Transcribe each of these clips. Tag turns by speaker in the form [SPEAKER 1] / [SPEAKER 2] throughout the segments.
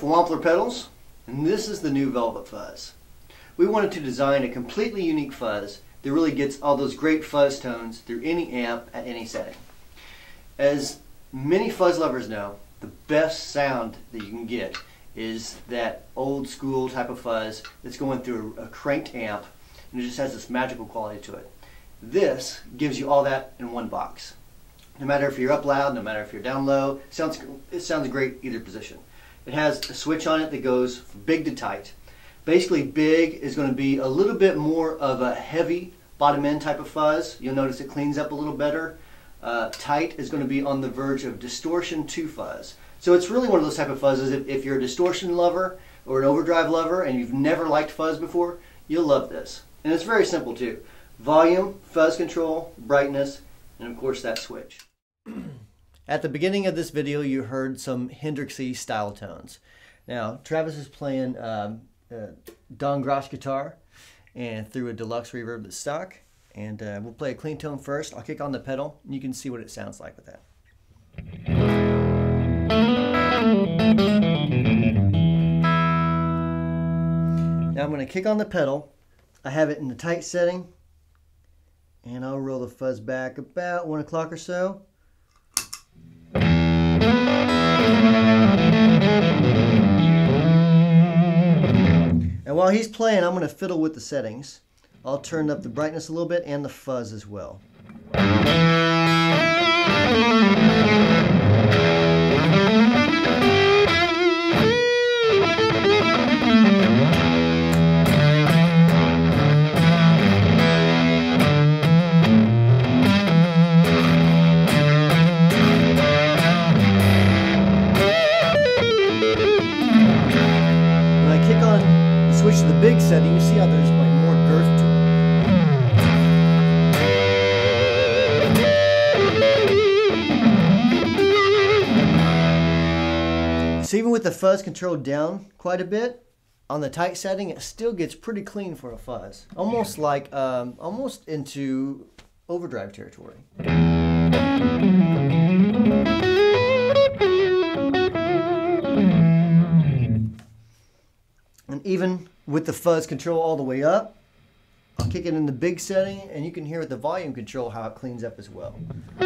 [SPEAKER 1] Wampler pedals, and this is the new Velvet Fuzz. We wanted to design a completely unique fuzz that really gets all those great fuzz tones through any amp at any setting. As many fuzz lovers know, the best sound that you can get is that old school type of fuzz that's going through a cranked amp, and it just has this magical quality to it. This gives you all that in one box. No matter if you're up loud, no matter if you're down low, it sounds great either position. It has a switch on it that goes from big to tight. Basically, big is going to be a little bit more of a heavy bottom end type of fuzz. You'll notice it cleans up a little better. Tight is going to be on the verge of distortion to fuzz. So it's really one of those type of fuzzes. If you're a distortion lover or an overdrive lover and you've never liked fuzz before, you'll love this. And it's very simple too. Volume, fuzz control, brightness, and of course that switch. At the beginning of this video you heard some Hendrixy style tones. Now Travis is playing Don Grosh guitar and through a deluxe reverb that's stock, and we'll play a clean tone first. I'll kick on the pedal and you can see what it sounds like with that. Now I'm going to kick on the pedal. I have it in the tight setting, and I'll roll the fuzz back about 1 o'clock or so. And while he's playing, I'm going to fiddle with the settings. I'll turn up the brightness a little bit and the fuzz as well. Switch to the big setting, you see how there's like more girth to it. So even with the fuzz controlled down quite a bit, on the tight setting it still gets pretty clean for a fuzz. Almost like, almost into overdrive territory. And even with the fuzz control all the way up, I'll kick it in the big setting and you can hear with the volume control how it cleans up as well.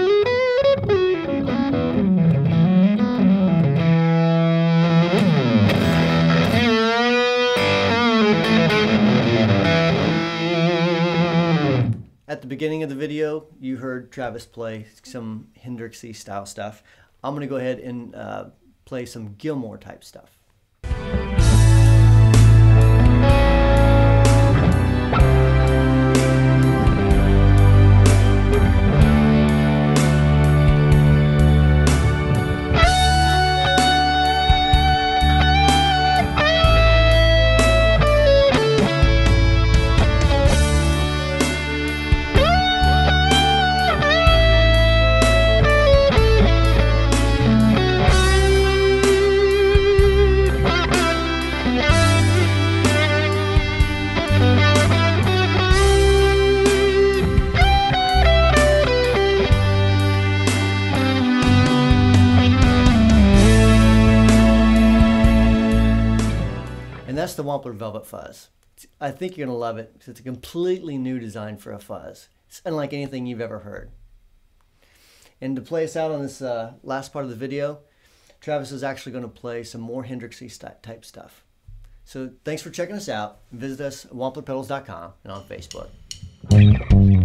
[SPEAKER 1] At the beginning of the video, you heard Travis play some Hendrixy style stuff. I'm going to go ahead and play some Gilmour type stuff. And that's the Wampler Velvet Fuzz. I think you're going to love it because it's a completely new design for a fuzz. It's unlike anything you've ever heard. And to play us out on this last part of the video, Travis is actually going to play some more Hendrixy type stuff. So thanks for checking us out. Visit us at wamplerpedals.com and on Facebook.